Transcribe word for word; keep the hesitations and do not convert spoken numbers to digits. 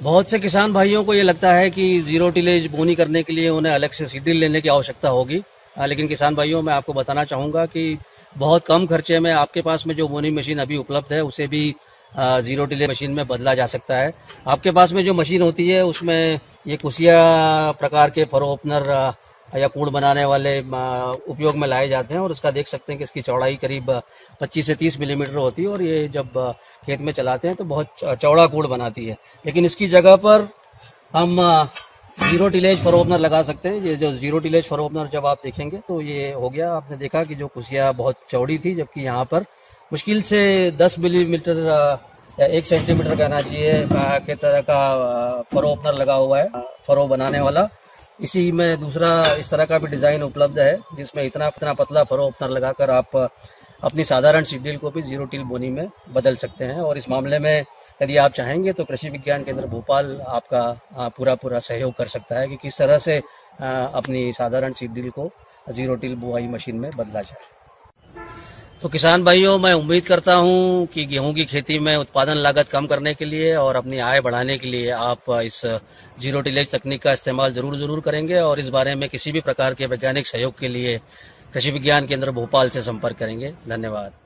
बहुत से किसान भाइयों को ये लगता है कि जीरो टिलेज बोनी करने के लिए उन्हें अलग से सीड ड्रिल लेने की आवश्यकता होगी, लेकिन किसान भाइयों मैं आपको बताना चाहूँगा कि बहुत कम खर्चे में आपके पास में जो बोनी मशीन अभी उपलब्ध है उसे भी जीरो टिलेज मशीन में बदला जा सकता है। आपके पास में जो मशीन होती है उसमें ये कुसिया प्रकार के फरो ओपनर या कूड़ बनाने वाले उपयोग में लाए जाते हैं और उसका देख सकते हैं कि इसकी चौड़ाई करीब पच्चीस से तीस मिलीमीटर होती है और ये जब खेत में चलाते हैं तो बहुत चौड़ा कूड़ बनाती है। लेकिन इसकी जगह पर हम जीरो टिलेज फरो ओपनर लगा सकते हैं। ये जो जीरो टिलेज फरो ओपनर जब आप देखेंगे तो ये हो गया, आपने देखा कि जो कुसिया बहुत चौड़ी थी जबकि यहाँ पर मुश्किल से दस मिलीमीटर या एक सेंटीमीटर कहना चाहिए के तरह का फरो ओपनर लगा हुआ है, फरो बनाने वाला। इसी में दूसरा इस तरह का भी डिजाइन उपलब्ध है जिसमें इतना इतना पतला फरो ओपनर लगाकर आप अपनी साधारण सीड ड्रिल को भी जीरो टिल बोनी में बदल सकते हैं। और इस मामले में यदि आप चाहेंगे तो कृषि विज्ञान केंद्र भोपाल आपका पूरा पूरा सहयोग कर सकता है कि किस तरह से अपनी साधारण सीड ड्रिल को जीरो टिल बुआई मशीन में बदला जाए। तो किसान भाइयों, मैं उम्मीद करता हूं कि गेहूं की खेती में उत्पादन लागत कम करने के लिए और अपनी आय बढ़ाने के लिए आप इस जीरो टिलेज तकनीक का इस्तेमाल जरूर जरूर करेंगे और इस बारे में किसी भी प्रकार के वैज्ञानिक सहयोग के लिए कृषि विज्ञान केंद्र भोपाल से संपर्क करेंगे। धन्यवाद।